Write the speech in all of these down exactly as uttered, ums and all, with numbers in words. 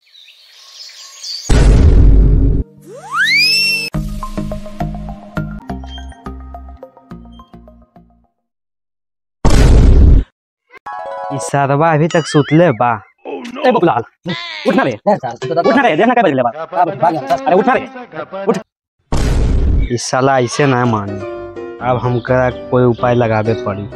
सरवा अभी तक सुतले बा। ए बबुलाल उठना रे, उठना रे, देखना क्या बजले बा। अरे उठना रे, उठ। इस साला ऐसे ना मानी, अब हमका कोई उपाय लगावे पड़ी।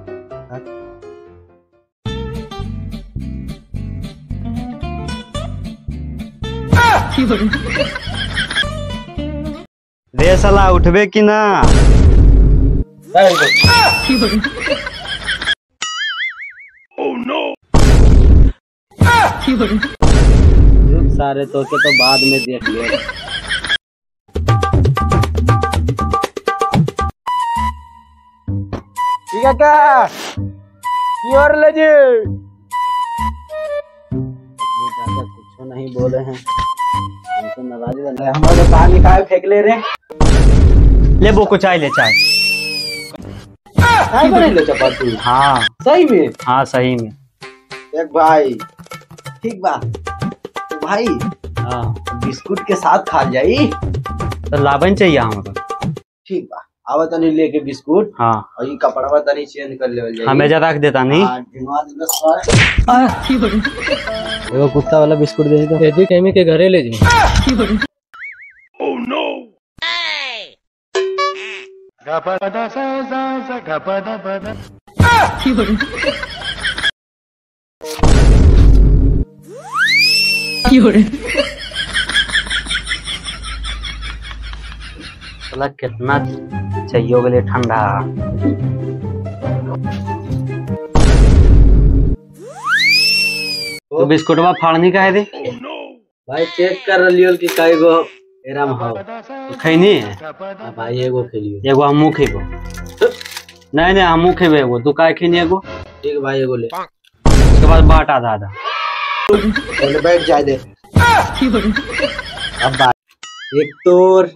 रे साला उठबे कि ना? सारे तो के तो बाद में देख ले। ठीक है क्या? क्यों ले जी? कुछ नहीं बोले हैं, हमसे नाराज बन रहे हैं। हमारे पानी खाए फेंक ले रहे। ले वो को चाय ले, चाय चाय बने ले चपाती। हाँ सही में, हाँ सही में। एक भाई ठीक बा तो भाई, हाँ बिस्कुट के साथ खा जाई तो लाभन चाहिए हमारा। ठीक बा, आवा तनी लेके बिस्कुट। हाँ और ये कपड़ा तनी चेंज कर लेवल जाई। हमें ज्यादा रख देता नहीं। हां ठीक है, एगो कुत्ता वाला बिस्कुट दे दो। एजी केमी के घरे ले जी। ओह नो, गपदा सा सा गपदा पदा। ठीक है साला कितना चाहिए के लिए ठंडा। तो बिस्कुटवा फाड़नी का है दे भाई, चेक कर लियो कि काई गो एरा में हो। तो खैनी है भाई, एगो खेलियो, एगो हमू खेबो। नहीं नहीं हमू खेबे एगो, तू काई खैनी एगो। ठीक भाई एगो ले, उसके बाद बाट आधा आधा। पहले बैठ जाए दे। अब एक तोर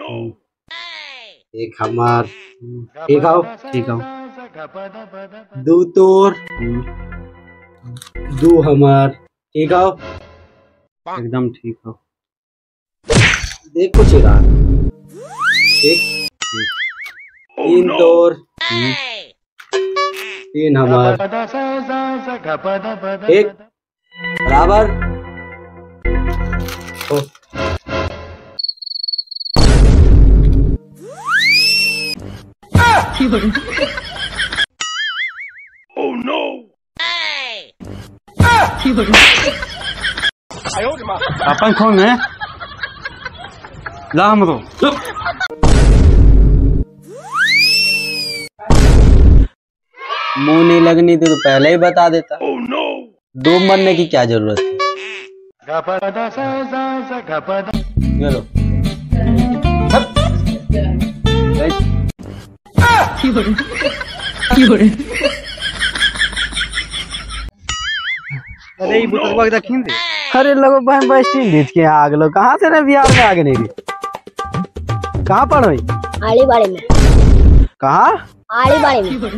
एक हमार। ठीक आओ, ठीक आओ। दो तोर दो हमार। ठीक आओ, एकदम ठीक हो। देख कुछ रहा। एक तीन तोर तीन हमार। एक बराबर हो। Oh no! अपन कौन है? ला हम तो मुंह नहीं लगनी थी तो पहले ही बता देता। oh no! दो मरने की क्या जरूरत है? चलो अरे ये बुतवा के दखिन दे। अरे लोगो बहन बस्ती देख के आ गलो। कहां से रे बिहार में आगे नहीं रे? कहां पढ़ोई? आड़ी बाड़ी में। कहां? आड़ी बाड़ी में।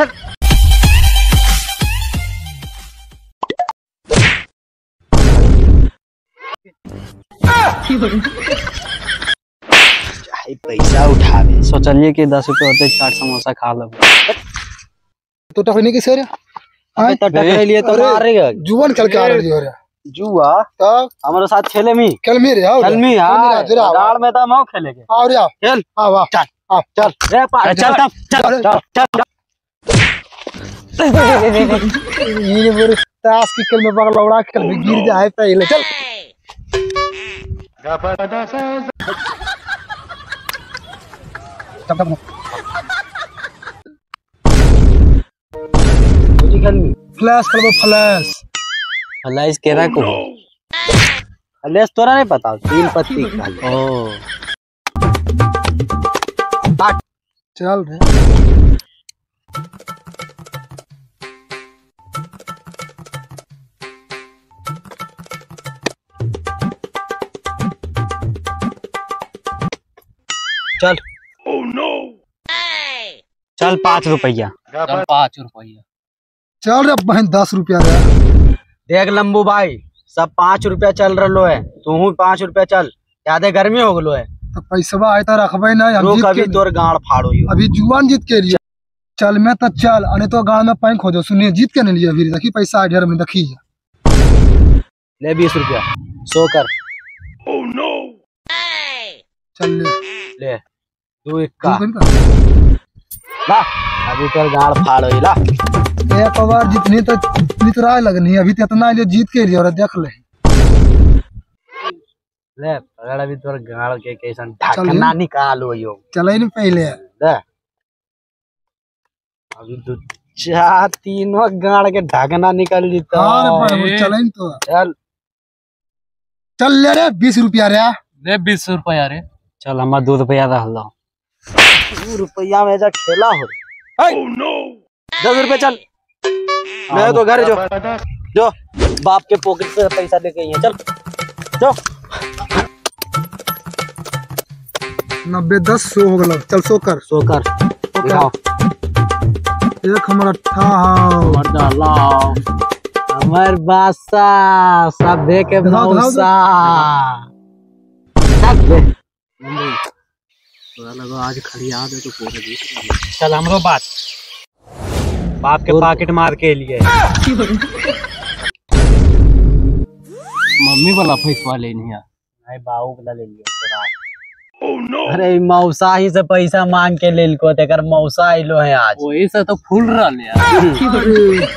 पैसा उठावे सोचलिए कि दस रुपए होते चाट समोसा खा लो। तो टकने की सर अबे तो टकरे लिए तो मार रही जुआन खेल के आ रही हो रे। जुआ तब हमारे साथ खेले मी खेल मी रे आओ खेल मी हां गाड़ में तो हम खेलेंगे। आओ रे आओ खेल आ वाह चल आओ चल रे चल चल चल ये मेरे ताश की खेल में बगल लौड़ा खेल में गिर जाए पहले। चल तब तब मुझे खेल में फ्लैश खेल में फ्लैश फ्लैश केरा को फ्लैश तोरा नहीं पता? तीन पत्ती खाली। ओ चल रे चल। oh, no. चल पाँच रुपया। पाँच रुपया चल रे बहन दस रुपया रे। देख लंबू भाई सब पाँच रुपया चल रहा है, तू पाँच रुपया चल, ज्यादा गर्मी हो गलो है तो पैसा आए तो रखबे ना, कभी तोर गाड़ फाड़ो। अभी जुआन जीत के लिए चल में तो चल, अने तो गाँव में पैंक हो जाओ। सुनिए जीत के नहीं लिया अभी, देखी पैसा आए ढेर में, देखी ले बीस रुपया सो कर। oh, no. चल ले ले तू इक्का ला, अभी तोर गाड़ फाड़ो ला। एक बार जितनी तो जितनी तो राय लगनी, अभी तो इतना लिए जीत के लिए और देख ले ले पकड़, अभी तोर गाड़ के कैसन ढकना निकालो यो। चले नहीं पहले ले अभी तो चार तीनों गाड़ के ढकना निकाल देता। हाँ चले नहीं तो चल चल ले रे बीस रुपया रे, ले बीस रुपया रे। चल हमारा दो रुपया रह लो, दो रुपया में जा खेला हो। oh, no. दस रुपये चल, मैं तो घर जो जो बाप के पॉकेट से पैसा लेके आई है। चल जो नब्बे दस सौ हो गया, चल सो कर सो कर। एक हमारा ठा हमार बासा सब दे के मौसा लगा आज खड़ी याद है तो पूरे। चल हमरो बात बाप के पॉकेट मार के लिए मम्मी वाला पैसा लेनी है, नहीं बाबू वाला ले लियो। oh, no. अरे मौसा ही से पैसा मांग के ले को, तेकर मौसा आइलो है आज, वही से तो फूल रहा है।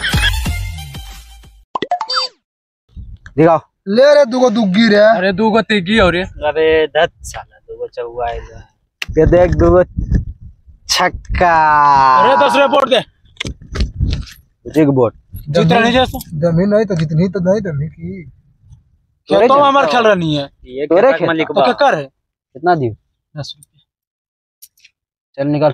दिखाओ ले रे दुगो दुग्गी रे, अरे दुगो तिग्गी हो रे, अरे दस साला दुगो चौवा आइलो ये देख दुगो छक्का। अरे दस रुपए बोर्ड दे, जी के बोर्ड जितना नहीं जैसे दमी नहीं तो जितनी तो नहीं दमी की क्या तो हमार खेल रहा नहीं है ये तोरे खेल तो क्या कर है। कितना दी? दस रुपये। चल निकल,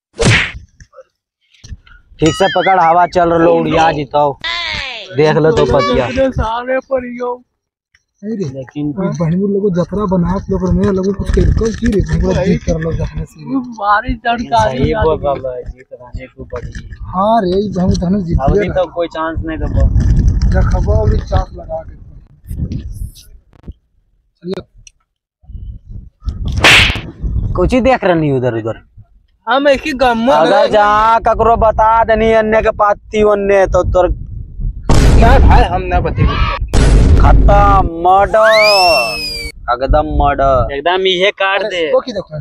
ठीक से पकड़, हवा चल रहा लो उड़िया जीताओ, देख लो तो पतिया सारे पर यो। लेकिन बहनों लोगों जतरा बना के लोग में लोगों कुछ कर को की रे पूरा जीत कर लो जखने से बारिश झटका सही बोल रहा है, जीत रहने को बड़ी। हां रे हम धन जीत अभी तो कोई चांस नहीं दबो, देखबो अभी चांस लगा के चलिए। कुछ ही देख रही उधर उधर, हम एक ही गम अगर जहाँ ककरो बता देनी अन्य के पाती अन्य तो तोर क्या भाई हम ना बते खत्म मर्डर, एकदम मर्डर, एकदम ये काट दे। वो की देखो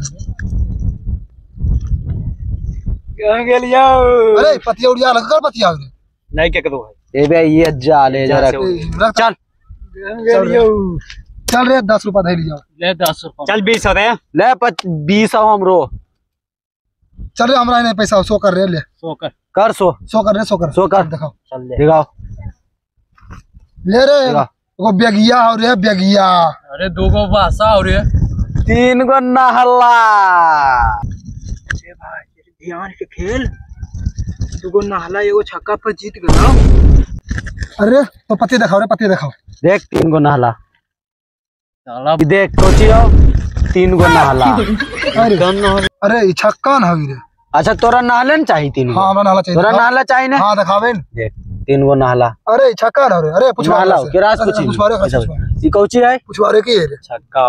कहां गेल यो, अरे पतिया उड़िया लग कर पतिया नहीं के करो ए बे ये जा ले जरा चल चल यो चल रे दस रुपया दे लियो, ले दस रुपया चल बीस हो रे, ले बीस हो हमरो। चल रे हमरा नहीं पैसा सो कर रे, ले सो कर कर सो सो कर रे, सो कर सो कर दिखाओ, चल ले दिखाओ ले रे एगो बेगिया हो रे बेगिया, अरे दो गो बासा हो रे, तीन गो नहला। ए भाई ध्यान से खेल, दो गो नहला एगो छक्का पर जीत गया। अरे तो पत्ती दिखाओ रे, पत्ती दिखाओ, देख तीन गो नहला साला देख सोचियो तीन गो नहला। अरे अरे छक्का ना रे, अच्छा तोरा नहले न चाहिए तीन गो? हां हमरा नहला चाहिए, तोरा नहला चाहिए ना? हां दिखावे न, देख तीन गो नहला। अरे छक्का ना रे, अरे पूछवा नहला के रास पूछी ई कौची है, पूछवा रे की है छक्का,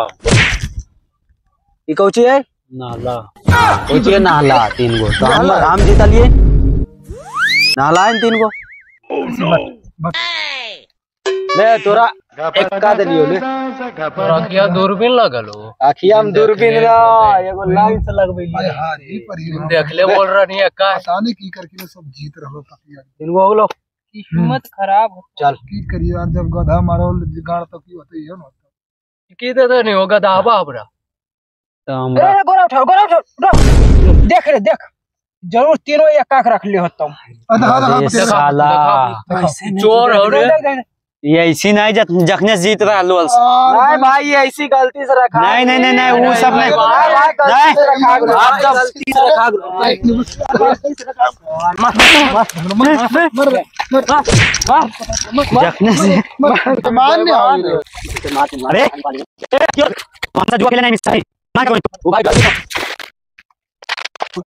ई कौची है नहला, कौची है नहला तीन गो, तो हम हम जीत लिए नहला है तीन गो। ले तोरा एक का दे लियो, ले तोरा किया दूरबीन लगल हो, आखिया हम दूरबीन रा एगो लाइन से लगबेली। हां रे पर देख ले बोल रहा नहीं है का, पता नहीं की करके सब जीत रहलो पतिया, तीन गो हो गलो, हिम्मत खराब हो। चल की करिए यार, जब गधा मारो गाड़ तो की होते है ना, की दे दे नहीं होगा दाबा हमरा तो हमरा। अरे गोरा उठा गोरा उठा, देख रे देख जरूर तीनों एक काक रख ले होता हूं। साला चोर हो रे, ये ऐसी नहीं जख जखने जीत रहा लो, नहीं भाई ये ऐसी गलती से रखा, नहीं नहीं नहीं नहीं वो सब नहीं, आप सब गलती से रखा जखने से मान नहीं। अरे क्यों कौन सा जुआ खेलना है, मिस्टर मान करो भाई।